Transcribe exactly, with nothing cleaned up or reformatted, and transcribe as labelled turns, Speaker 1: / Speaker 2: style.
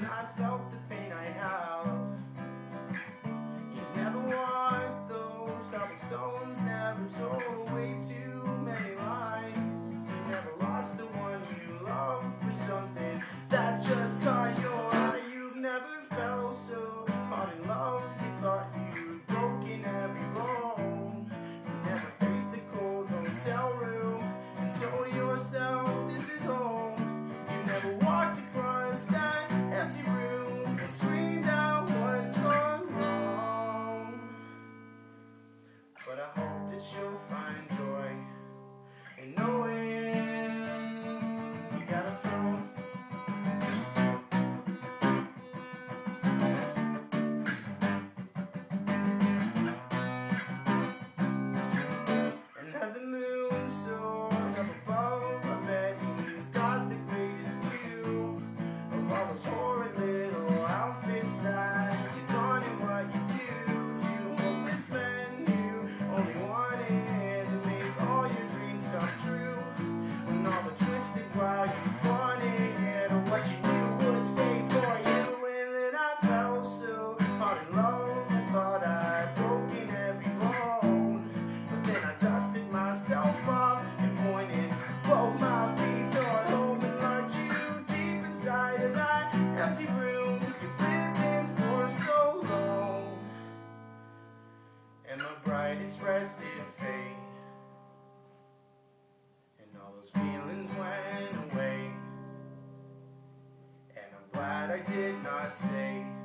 Speaker 1: I felt the pain I have. You never walked those cobblestones, never told way too many lies. You never lost the one you love for something that just caught your eye. You've never felt so hard in love, you thought you'd broken every rule. You never faced the cold hotel room and told yourself this is home. You never walked across that empty room and screamed out what's gone wrong. But I hope that you'll find joy in knowing you got a soul. And as the moon soars up above, I bet he's got the greatest view of all those horrid little outfits that you don and what you do to hopeless men who only wanted to make all your dreams come true. When all the twisted while you wanted, or what you knew would stay for you. And then I felt so hard in love, I thought I'd broken every bone. But then I dusted myself off and pointed both my feet toward home and locked you deep inside of that empty room you've lived in for so long. And my brightest reds did fade, and all those feelings went away. And I'm glad I did not stay.